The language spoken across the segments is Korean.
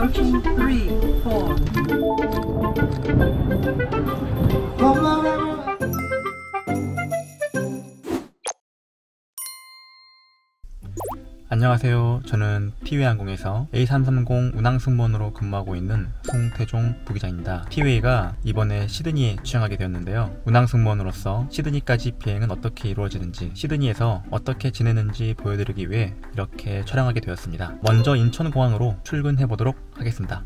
Working 3, 4. 안녕하세요. 저는 티웨이항공에서 A330 운항승무원으로 근무하고 있는 송태종 부기장입니다. 티웨이가 이번에 시드니에 취항하게 되었는데요. 운항승무원으로서 시드니까지 비행은 어떻게 이루어지는지, 시드니에서 어떻게 지내는지 보여드리기 위해 이렇게 촬영하게 되었습니다. 먼저 인천공항으로 출근해 보도록 하겠습니다.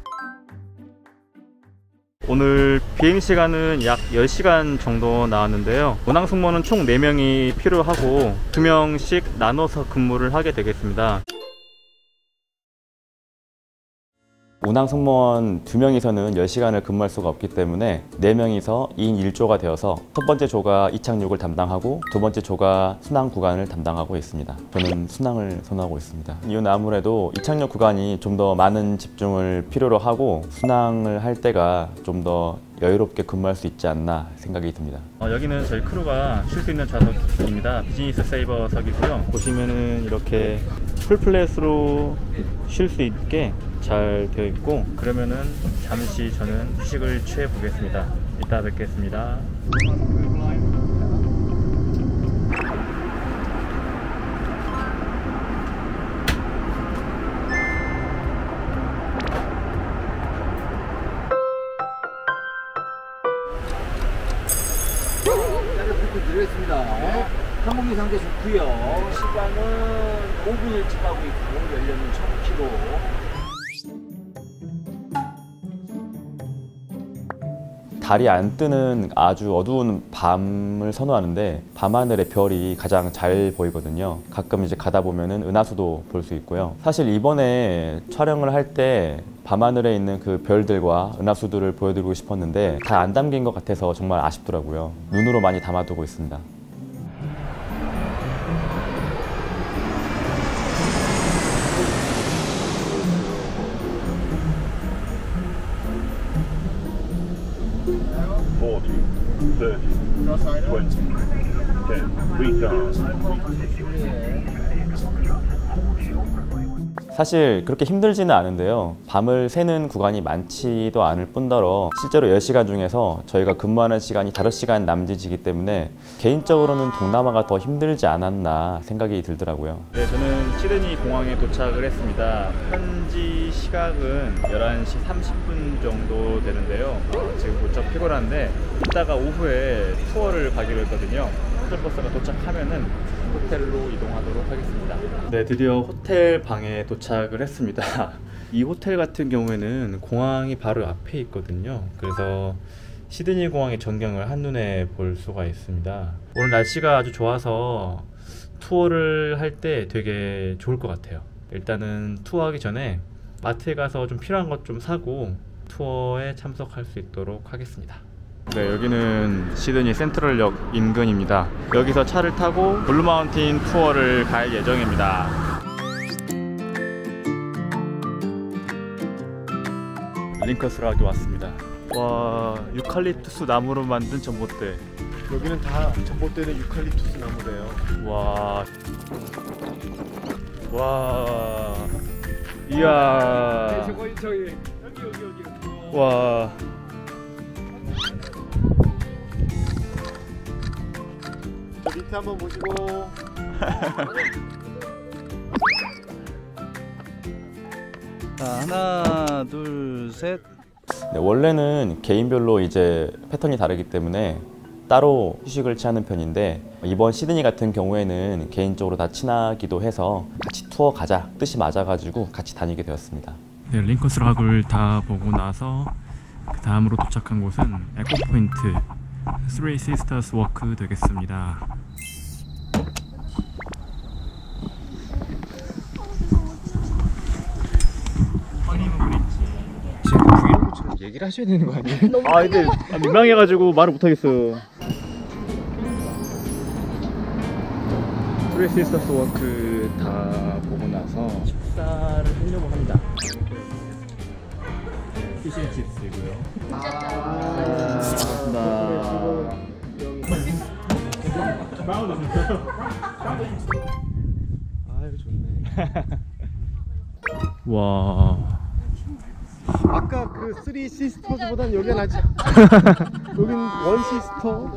오늘 비행시간은 약 10시간 정도 나왔는데요. 운항승무원은 총 4명이 필요하고 2명씩 나눠서 근무를 하게 되겠습니다. 운항승무원 2명이서는 10시간을 근무할 수가 없기 때문에 4명이서 2인 1조가 되어서 첫 번째 조가 이착륙을 담당하고 두 번째 조가 순항 구간을 담당하고 있습니다. 저는 순항을 선호하고 있습니다. 이유는 아무래도 이착륙 구간이 좀 더 많은 집중을 필요로 하고 순항을 할 때가 좀 더 여유롭게 근무할 수 있지 않나 생각이 듭니다. 여기는 저희 크루가 쉴 수 있는 좌석입니다. 비즈니스 세이버석이고요. 보시면은 이렇게 풀플랫으로 쉴 수 있게 잘 되어 있고, 그러면은 잠시 저는 휴식을 취해 보겠습니다. 이따 뵙겠습니다. 드리겠습니다. 항공기 상태 좋고요. 시간은 5분 일찍 가고 있고 연료는 1000km. 달이 안 뜨는 아주 어두운 밤을 선호하는데 밤하늘의 별이 가장 잘 보이거든요. 가끔 이제 가다 보면은 은하수도 볼 수 있고요. 사실 이번에 촬영을 할 때 밤하늘에 있는 그 별들과 은하수들을 보여드리고 싶었는데 다 안 담긴 것 같아서 정말 아쉽더라고요. 눈으로 많이 담아두고 있습니다. 사실 그렇게 힘들지는 않은데요. 밤을 새는 구간이 많지도 않을 뿐더러 실제로 10시간 중에서 저희가 근무하는 시간이 5시간 남짓이기 때문에 개인적으로는 동남아가 더 힘들지 않았나 생각이 들더라고요. 네, 저는 시드니 공항에 도착을 했습니다. 현지 시각은 11시 30분 정도 되는데요. 지금 무척 피곤한데 이따가 오후에 투어를 가기로 했거든요. 셔틀버스가 도착하면은 호텔로 이동하도록 하겠습니다. 네, 드디어 호텔 방에 도착을 했습니다. 이 호텔 같은 경우에는 공항이 바로 앞에 있거든요. 그래서 시드니 공항의 전경을 한눈에 볼 수가 있습니다. 오늘 날씨가 아주 좋아서 투어를 할 때 되게 좋을 것 같아요. 일단은 투어하기 전에 마트에 가서 좀 필요한 것 좀 사고 투어에 참석할 수 있도록 하겠습니다. 네, 여기는 시드니 센트럴역 인근입니다. 여기서 차를 타고 블루마운틴 투어를 갈 예정입니다. 링커스락에 왔습니다. 와, 유칼립투스 나무로 만든 전봇대. 여기는 다 전봇대는 유칼립투스 나무래요. 와, 와, 이야. 저기 여기. 와. 저 밑에 한번 보시고. 자, 하나, 둘, 셋. 네, 원래는 개인별로 이제 패턴이 다르기 때문에 따로 휴식을 취하는 편인데 이번 시드니 같은 경우에는 개인적으로 다 친하기도 해서 같이 투어 가자 뜻이 맞아가지고 같이 다니게 되었습니다. 네, 링커스락을 다 보고 나서 그 다음으로 도착한 곳은 에코포인트 Three Sisters 워크 되겠습니다. 지금 브이로그처럼 얘기를 하셔야 되는 거 아니에요? 아, 근데 민망해가지고 말을 못하겠어요. Three Sisters 워크 다 보고 나서 식사를 하려고 합니다. 피쉬칩스이고요. 아유, 좋네. 와, 아까 그 쓰리 시스터즈보단 여기가 낫지. 여긴 원 시스터.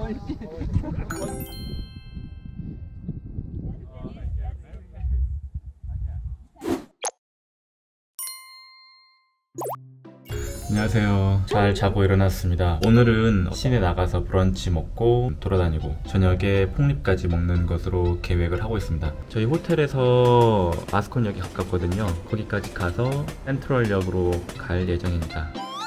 안녕하세요. 잘 자고 일어났습니다. 오늘은 시내 나가서 브런치 먹고 돌아다니고 저녁에 폭립까지 먹는 것으로 계획을 하고 있습니다. 저희 호텔에서 아스콘역이 가깝거든요. 거기까지 가서 센트럴역으로 갈 예정입니다.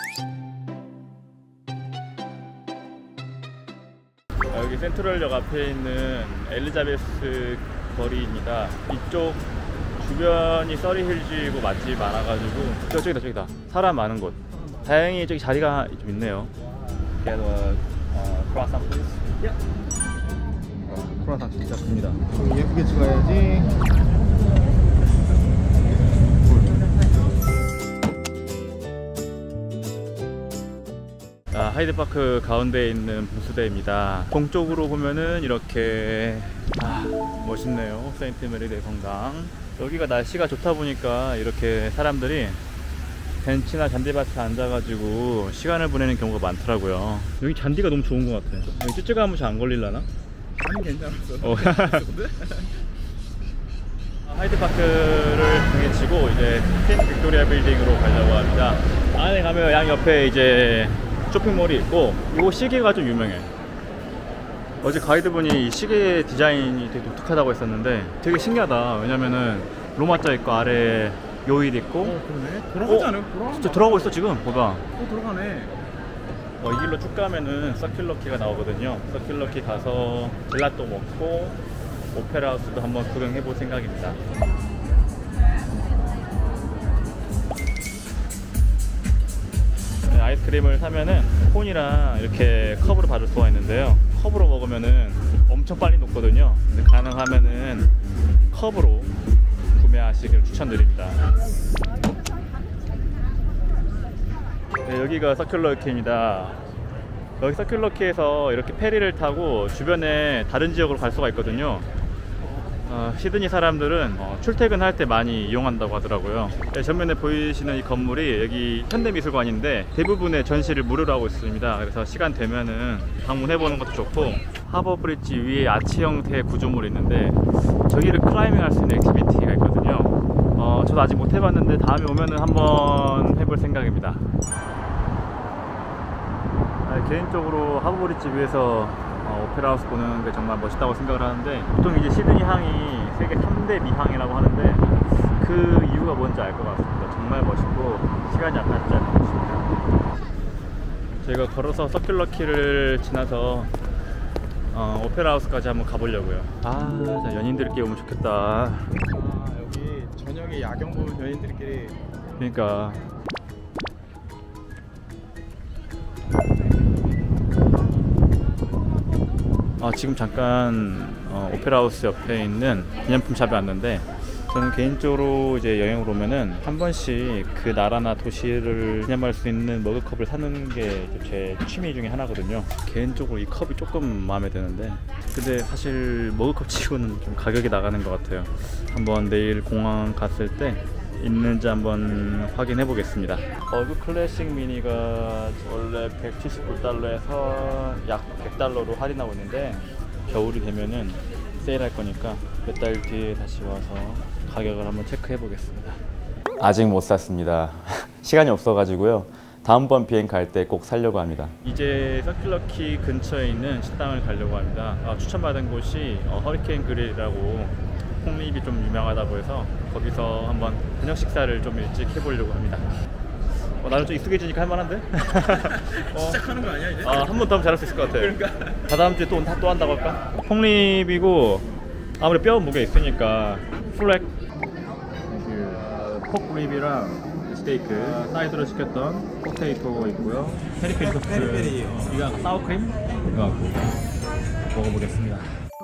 여기 센트럴역 앞에 있는 엘리자베스 거리입니다. 이쪽 주변이 서리힐즈이고 맛집이 많아가지고 저기다 사람 많은 곳. 다행히 저기 자리가 좀 있네요. 크로아상 플리즈. 크로아상 진짜 큽니다. 좀 예쁘게 찍어야지. 하이드파크 가운데에 있는 분수대입니다. 동쪽으로 보면은 이렇게 멋있네요. 세인트 메리 대성당. 여기가 날씨가 좋다 보니까 이렇게 사람들이 벤치나 잔디밭에 앉아가지고 시간을 보내는 경우가 많더라고요. 여기 잔디가 너무 좋은 것 같아요. 여기 ጭጭ가무시 안 걸릴라나? 아니 괜찮았어. 하이드파크를 정해치고 이제 퀸 빅토리아 빌딩으로 가려고 합니다. 안에 가면 양 옆에 이제 쇼핑몰이 있고 이 시계가 좀 유명해. 어제 가이드분이 이 시계 디자인이 되게 독특하다고 했었는데 되게 신기하다. 왜냐면은 로마자 있고 아래 요일 있고. 그러네. 돌아가지 않아요? 진짜 들어가고 있어 지금. 봐봐. 돌아가네. 이 길로 쭉 가면은 서큘러키가 나오거든요. 서큘러키 가서 젤라또 먹고 오페라 하우스도 한번 구경해 볼 생각입니다. 네, 아이스크림을 사면은 콘이랑 이렇게 컵으로 받을 수가 있는데요. 컵으로 먹으면은 엄청 빨리 녹거든요. 근데 가능하면은 컵으로 구매하시기를 추천드립니다. 네, 여기가 서큘러키입니다. 여기 서큘러키에서 이렇게 페리를 타고 주변에 다른 지역으로 갈 수가 있거든요. 시드니 사람들은 출퇴근할 때 많이 이용한다고 하더라고요. 네, 전면에 보이시는 이 건물이 여기 현대미술관인데 대부분의 전시를 무료로 하고 있습니다. 그래서 시간 되면은 방문해보는 것도 좋고, 하버브리지 위에 아치 형태의 구조물이 있는데 저기를 클라이밍 할 수 있는 액티비티가 있거든요. 저도 아직 못 해봤는데 다음에 오면은 한번 해볼 생각입니다. 개인적으로 하버브리지 위에서 오페라 하우스 보는 게 정말 멋있다고 생각을 하는데, 보통 이제 시드니 항이 세계 3대 미항이라고 하는데 그 이유가 뭔지 알 것 같습니다. 정말 멋있고 시간이 안 닿지 않는 곳입니다. 저희가 걸어서 서큘러키를 지나서 오페라 하우스까지 한번 가보려고요. 자, 연인들끼리 오면 좋겠다. 여기 저녁에 야경 보는 연인들끼리. 그러니까 지금 잠깐 오페라 하우스 옆에 있는 기념품 샵에 왔는데, 저는 개인적으로 이제 여행을 오면은 한 번씩 그 나라나 도시를 기념할 수 있는 머그컵을 사는 게 제 취미 중에 하나거든요. 개인적으로 이 컵이 조금 마음에 드는데, 근데 사실 머그컵 치고는 좀 가격이 나가는 것 같아요. 한번 내일 공항 갔을 때 있는지 한번 확인해 보겠습니다. 버그 클래식 미니가 원래 179달러에서 약 100달러로 할인하고 있는데, 겨울이 되면은 세일할 거니까 몇 달 뒤에 다시 와서 가격을 한번 체크해 보겠습니다. 아직 못 샀습니다. 시간이 없어가지고요. 다음번 비행 갈 때 꼭 사려고 합니다. 이제 서큘러키 근처에 있는 식당을 가려고 합니다. 추천받은 곳이 허리케인 그릴이라고 폭립이 좀 유명하다고 해서 거기서 한번 저녁 식사를 좀 일찍 해보려고 합니다. 나는 좀 익숙해지니까 할만한데? 시작하는 거 아니야 이제? 한 번 더 하면 잘할 수 있을 것 같아. 그러니까. 다다음 주에 또 한다고 할까? 폭립이고 아무래도 뼈 무게 있으니까 플렉 포크립이랑 스테이크 사이드로 시켰던 포테이토 있고요. 페리페리 소스, 이거 사워크림 이거 갖고 먹어보겠습니다.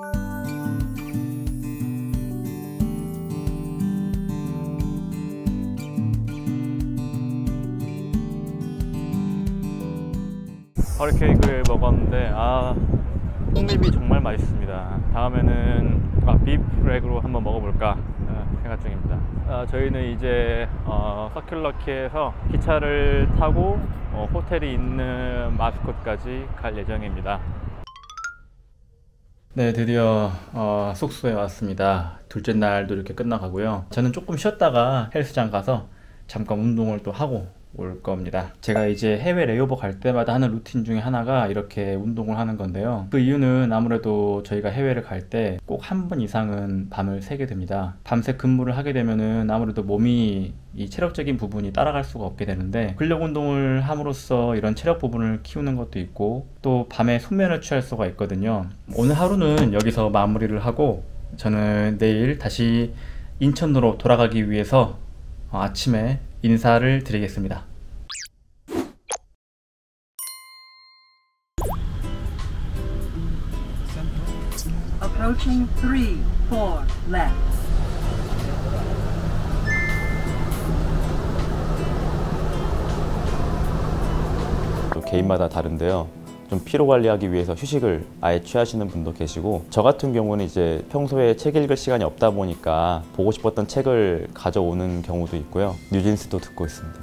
허리케이크를 먹었는데 폭립이 정말 맛있습니다. 다음에는 비프 렉으로 한번 먹어볼까 생각 중입니다. 저희는 이제 서큘러키에서 기차를 타고 호텔이 있는 마스콧까지 갈 예정입니다. 네, 드디어 숙소에 왔습니다. 둘째 날도 이렇게 끝나가고요. 저는 조금 쉬었다가 헬스장 가서 잠깐 운동을 또 하고 올 겁니다. 제가 이제 해외 레이오버 갈 때마다 하는 루틴 중에 하나가 이렇게 운동을 하는 건데요. 그 이유는 아무래도 저희가 해외를 갈 때 꼭 한 번 이상은 밤을 새게 됩니다. 밤새 근무를 하게 되면은 아무래도 몸이 이 체력적인 부분이 따라갈 수가 없게 되는데, 근력 운동을 함으로써 이런 체력 부분을 키우는 것도 있고 또 밤에 숙면을 취할 수가 있거든요. 오늘 하루는 여기서 마무리를 하고 저는 내일 다시 인천으로 돌아가기 위해서 아침에 인사를 드리겠습니다. Approaching 3, 4, left. 또 개인마다 다른데요. 좀 피로 관리하기 위해서 휴식을 아예 취하시는 분도 계시고, 저 같은 경우는 이제 평소에 책 읽을 시간이 없다 보니까 보고 싶었던 책을 가져오는 경우도 있고요. 뉴진스도 듣고 있습니다.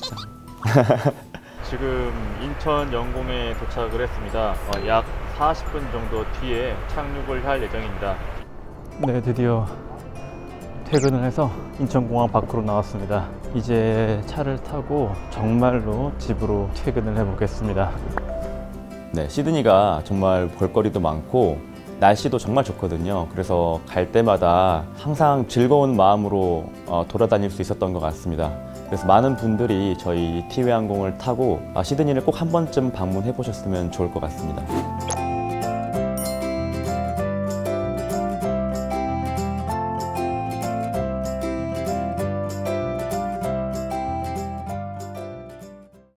지금 인천 영공에 도착을 했습니다. 약 40분 정도 뒤에 착륙을 할 예정입니다. 네, 드디어 퇴근을 해서 인천공항 밖으로 나왔습니다. 이제 차를 타고 정말로 집으로 퇴근을 해보겠습니다. 네, 시드니가 정말 볼거리도 많고 날씨도 정말 좋거든요. 그래서 갈 때마다 항상 즐거운 마음으로 돌아다닐 수 있었던 것 같습니다. 그래서 많은 분들이 저희 티웨이항공을 타고 시드니를 꼭 한 번쯤 방문해 보셨으면 좋을 것 같습니다.